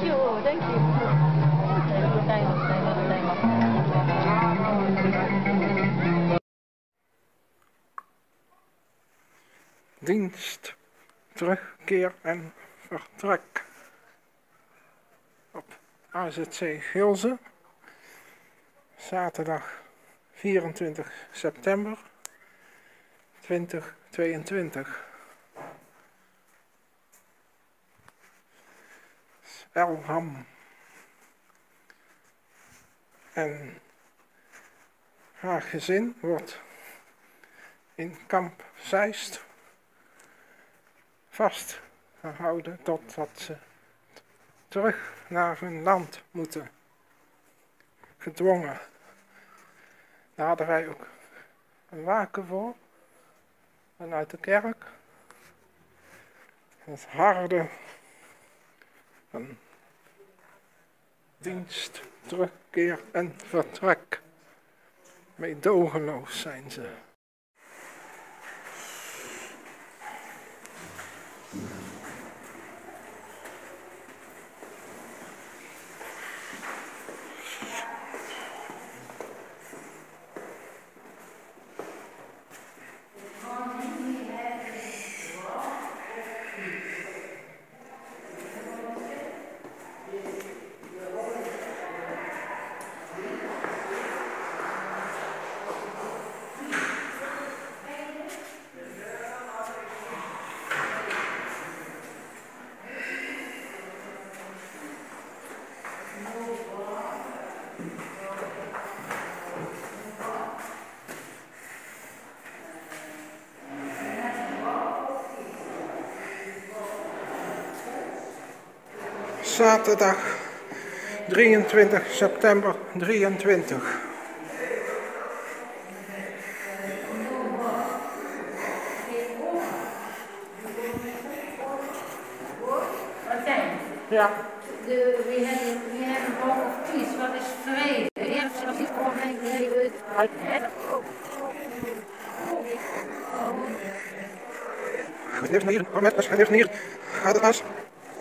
Dankjewel, dankjewel. Dienst, terugkeer en vertrek. Op AZC Gilze, zaterdag 24 september 2022. Elham en haar gezin wordt in kamp Zeist vastgehouden totdat ze terug naar hun land moeten. Gedwongen. Daar hadden wij ook een waken voor vanuit de kerk. Het harde van dienst, terugkeer en vertrek. Meedogenloos zijn ze. Zaterdag 23 september 23. Ja. We hebben een book of peace. Wat is vrede? Eerst als ik kom en ik hele uit het. Gaat hier, kom met, gaat hier. Gaat het als?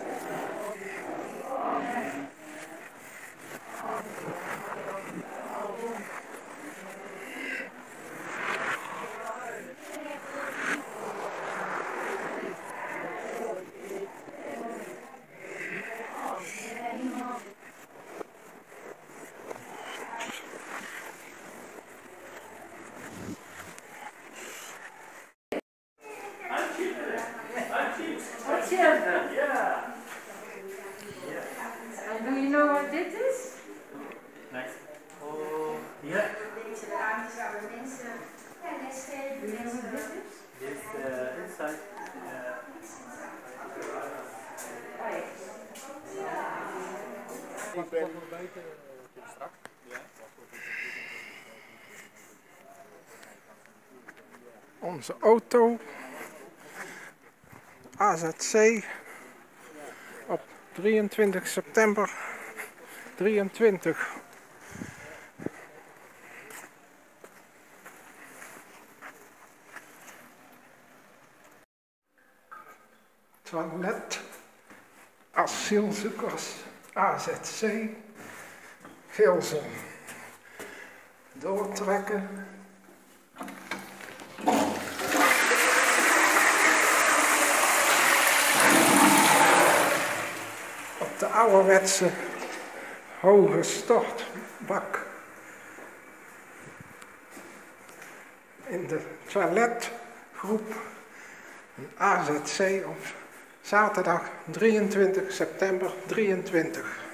Do you know what this is? Next. Oh, yeah. Deze raampjes waar de mensen lesgeven. This inside. Ik ben nog buiten strak. Onze auto, AZC, op 23 september 23. Toilet, asielzoekers, AZC, Gilze. Doortrekken. Op de ouderwetse hoge stortbak. In de toiletgroep, een AZC op zaterdag 23 september 23.